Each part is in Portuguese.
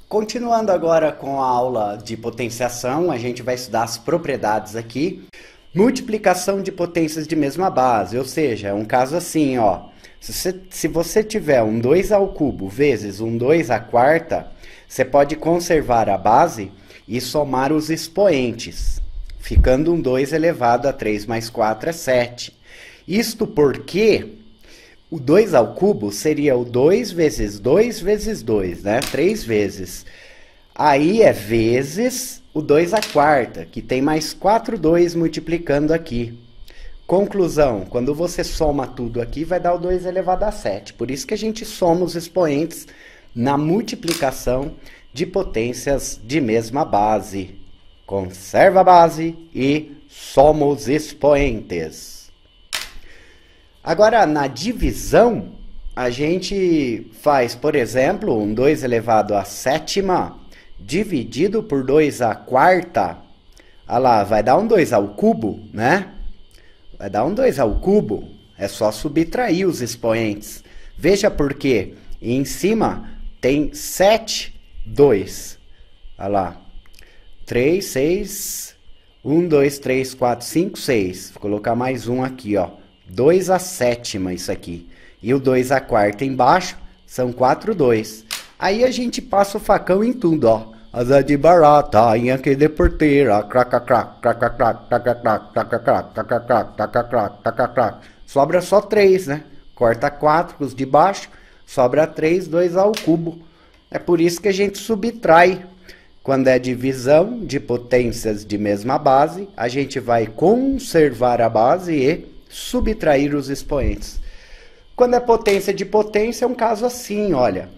Continuando agora com a aula de potenciação, a gente vai estudar as propriedades aqui. Multiplicação de potências de mesma base, ou seja, é um caso assim, ó. Se você tiver um 2 ao cubo vezes um 2 à quarta, você pode conservar a base e somar os expoentes, ficando um 2 elevado a 3 mais 4 é 7. Isto porque o 2 ao cubo seria o 2 vezes 2 vezes 2, né? 3 vezes. Aí é vezes o 2 à quarta, que tem mais 4 2 multiplicando aqui. Conclusão, quando você soma tudo aqui, vai dar o 2 elevado a 7. Por isso que a gente soma os expoentes na multiplicação de potências de mesma base. Conserva a base e soma os expoentes. Agora, na divisão, a gente faz, por exemplo, um 2 elevado à sétima dividido por 2 à quarta. Olha lá, vai dar um 2 ao cubo, né? Vai dar um 2 ao cubo. É só subtrair os expoentes. Veja por quê. Em cima tem 7, 2. Olha lá. 3, 6, 1, 2, 3, 4, 5, 6. Vou colocar mais um aqui, ó. 2 à sétima isso aqui. E o 2 à quarta embaixo são 4, 2. Aí a gente passa o facão em tudo, ó. Asa de barata, inhaque de porteira, craca-crac, craca-crac, craca-crac, craca-crac, craca-crac, craca-crac, craca-crac. Sobra só 3, né? Corta 4 os de baixo, sobra 3, 2 ao cubo. É por isso que a gente subtrai. Quando é divisão de potências de mesma base, a gente vai conservar a base e subtrair os expoentes. Quando é potência de potência, é um caso assim, olha.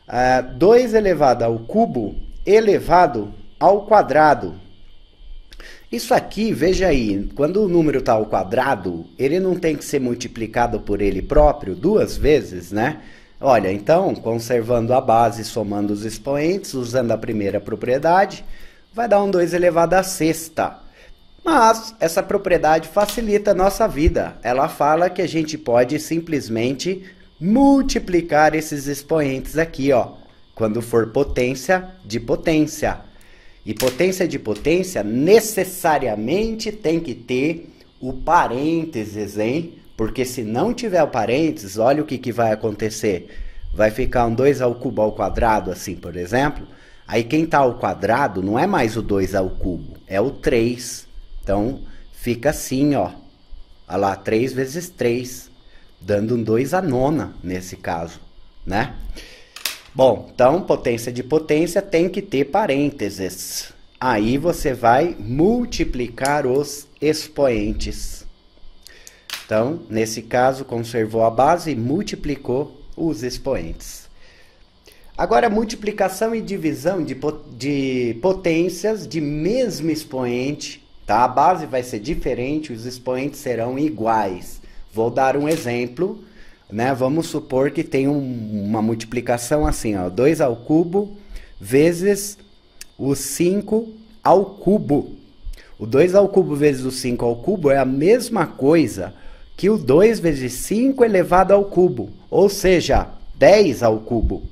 2 elevado ao cubo elevado ao quadrado. Isso aqui, veja aí, quando o número está ao quadrado, ele não tem que ser multiplicado por ele próprio 2 vezes, né? Olha, então, conservando a base, somando os expoentes, usando a primeira propriedade, vai dar um 2 elevado à sexta. Mas essa propriedade facilita a nossa vida. Ela fala que a gente pode simplesmente multiplicar esses expoentes aqui, ó, quando for potência de potência. E potência de potência necessariamente tem que ter o parênteses, hein? Porque se não tiver o parênteses, olha o que vai acontecer. Vai ficar um 2 ao cubo ao quadrado, assim, por exemplo. Aí quem está ao quadrado não é mais o 2 ao cubo, é o 3. Então, fica assim, ó. Olha lá, 3 vezes 3, dando um 2 à nona, nesse caso, né? Bom, então, potência de potência tem que ter parênteses. Aí você vai multiplicar os expoentes. Então, nesse caso, conservou a base e multiplicou os expoentes. Agora, multiplicação e divisão de potências de mesmo expoente, tá? A base vai ser diferente, os expoentes serão iguais. Vou dar um exemplo, né? Vamos supor que tem uma multiplicação assim, ó, 2 ao cubo vezes o 5 ao cubo. O 2 ao cubo vezes o 5 ao cubo é a mesma coisa que o 2 vezes 5 elevado ao cubo, ou seja, 10 ao cubo.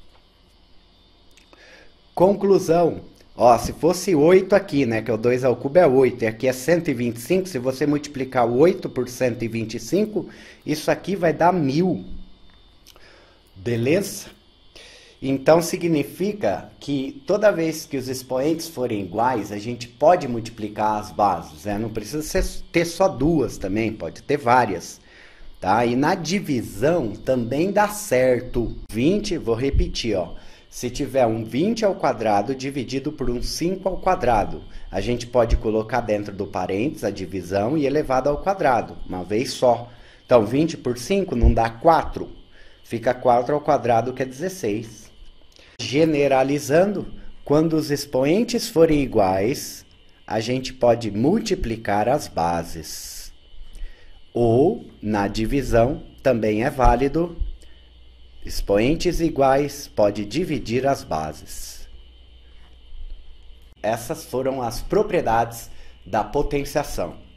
Conclusão, ó, se fosse 8 aqui, né, que o 2 ao cubo é 8, e aqui é 125, se você multiplicar o 8 por 125, isso aqui vai dar 1000. Beleza? Então, significa que toda vez que os expoentes forem iguais, a gente pode multiplicar as bases, né? Não precisa ter só duas também, pode ter várias, tá? E na divisão também dá certo. 20, vou repetir, ó. Se tiver um 20 ao quadrado dividido por um 5 ao quadrado, a gente pode colocar dentro do parênteses a divisão e elevado ao quadrado, uma vez só. Então, 20 por 5 não dá 4. Fica 4 ao quadrado, que é 16. Generalizando, quando os expoentes forem iguais, a gente pode multiplicar as bases. Ou, na divisão, também é válido. Expoentes iguais, pode dividir as bases. Essas foram as propriedades da potenciação.